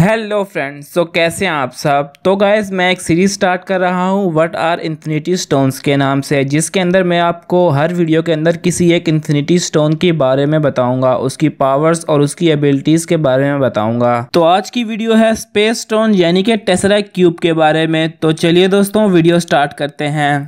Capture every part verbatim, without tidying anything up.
Hello friends, तो कैसे हैं आप सब। तो गाइस मैं एक सीरीज स्टार्ट कर रहा हूं व्हाट आर इन्फिनिटी स्टोन्स के नाम से, जिसके अंदर मैं आपको हर वीडियो के अंदर किसी एक इन्फिनिटी स्टोन के बारे में बताऊंगा, उसकी पावर्स और उसकी एबिलिटीज के बारे में बताऊंगा। तो आज की वीडियो है स्पेस स्टोन यानी कि टेसरैक्ट क्यूब के बारे में। तो चलिए दोस्तों वीडियो स्टार्ट करते हैं।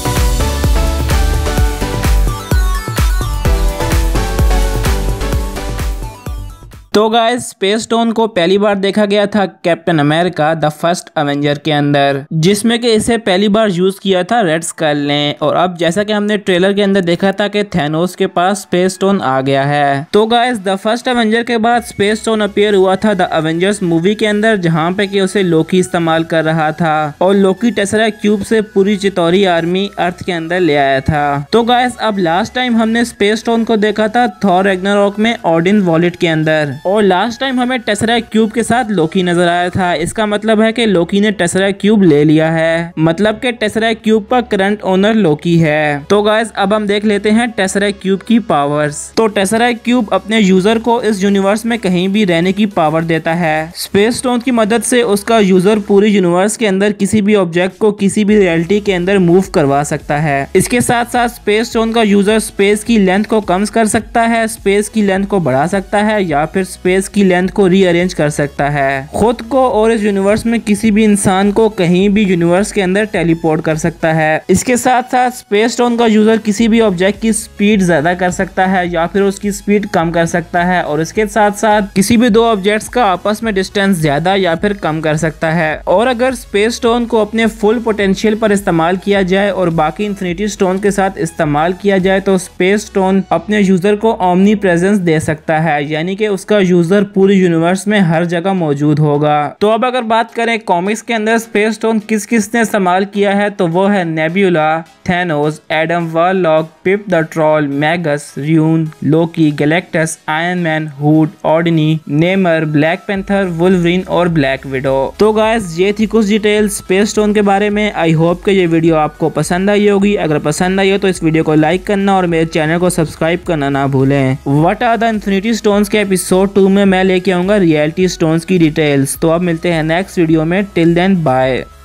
तो गाइस स्पेस स्टोन को पहली बार देखा गया था Captain America the First Avenger के अंदर, जिसमें कि इसे पहली बार यूज किया था रेड स्कल ने। और अब जैसा कि हमने ट्रेलर के अंदर देखा था कि थैनोस के पास स्पेस स्टोन आ गया है। तो गाइस द फर्स्ट एवेंजर के बाद स्पेस स्टोन अपीयर हुआ था द एवेंजर्स मूवी के अंदर, जहां पे कि उसे लोकी इस्तेमाल कर रहा था और लोकी टेसरैक्ट क्यूब से पूरी चितौरी आर्मी अर्थ के अंदर ले आया था। तो गाइस अब लास्ट टाइम हमने स्पेस स्टोन को देखा था थॉर रैग्नारोक में ओडिन वॉलेट के अंदर, और लास्ट टाइम हमें टेसरैक्ट क्यूब के साथ लोकी नजर आया था। इसका मतलब है कि लोकी ने टेसरैक्ट क्यूब ले लिया है, मतलब कि टेसरैक्ट क्यूब का करंट ओनर लोकी है। तो गाइस अब हम देख लेते हैं टेसरैक्ट क्यूब की पावर्स। तो टेसरैक्ट क्यूब अपने यूजर को इस यूनिवर्स में कहीं भी रहने की पावर देता है। स्पेस स्टोन की मदद से उसका यूजर पूरी यूनिवर्स के अंदर किसी भी ऑब्जेक्ट को किसी भी रियलिटी के अंदर मूव करवा सकता है। इसके साथ साथ स्पेस स्टोन का यूजर स्पेस की लेंथ को कम कर सकता है, स्पेस की लेंथ को बढ़ा सकता है, या फिर स्पेस की लेंथ को रीअरेंज कर सकता है खुद को, और इस यूनिवर्स में किसी भी इंसान को कहीं भी यूनिवर्स के अंदर टेलीपोर्ट कर सकता है। इसके साथ साथ स्पेस स्टोन का यूजर किसी भी ऑब्जेक्ट की स्पीड ज्यादा कर सकता है या फिर उसकी स्पीड कम कर सकता है, और इसके साथ साथ किसी भी दो ऑब्जेक्ट्स का आपस में डिस्टेंस ज्यादा या फिर कम कर सकता है। और अगर स्पेस स्टोन को अपने फुल पोटेंशियल पर इस्तेमाल किया जाए और बाकी इन्फिनिटी स्टोन के साथ इस्तेमाल किया जाए तो स्पेस स्टोन अपने यूजर को ओमनी प्रेजेंस दे सकता है, यानी कि उसका यूजर पूरी यूनिवर्स में हर जगह मौजूद होगा। तो अब अगर बात करें कॉमिक्स के अंदर स्पेस स्टोन किस किस ने इस्तेमाल किया है, तो वो है Nebula, Thanos, Adam Warlock, Pip the Troll, Magus, Rune, Loki, Galactus, Iron Man, Hood, ऑर्डिनी, नेमर, ब्लैक पैंथर, वुल्वरीन और ब्लैक विडो। तो गाइस ये थी कुछ डिटेल स्पेस स्टोन के बारे में। आई होप कि ये वीडियो आपको पसंद आई होगी। अगर पसंद आई हो तो इस वीडियो को लाइक करना और मेरे चैनल को सब्सक्राइब करना ना भूलें। What are the infinity stones के एपिसोड टू में मैं लेके आऊंगा रियलिटी स्टोन्स की डिटेल्स। तो अब मिलते हैं नेक्स्ट वीडियो में। Till then bye.